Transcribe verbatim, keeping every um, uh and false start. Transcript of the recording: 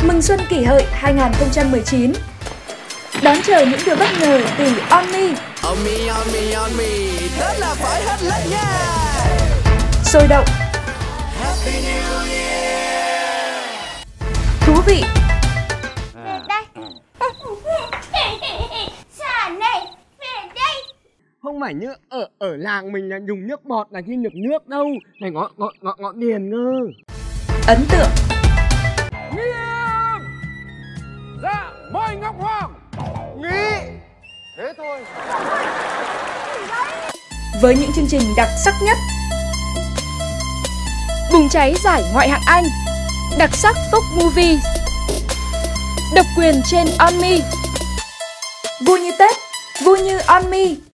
Mừng Xuân Kỷ Hợi hai không một chín. Đón chờ những điều bất ngờ từ Onmy. Onmy, Onmy, Onmy, đó là phải hết lên nha. Sôi động, Happy New Year. thú vị, về đây. Sàn này, về đây. Không phải như ở ở làng mình là dùng nước bọt là khi nước nước đâu. Này ngọ ngọ ngọ ngọ điền ngơ. ấn tượng. Nghiêm. Dạ, mời Ngọc Hoàng. Nghĩ. Thế thôi. Với những chương trình đặc sắc nhất. Bùng cháy giải ngoại hạng Anh. Đặc sắc Phúc Movie. Độc quyền trên Onmy. Vui như Tết, vui như Onmy.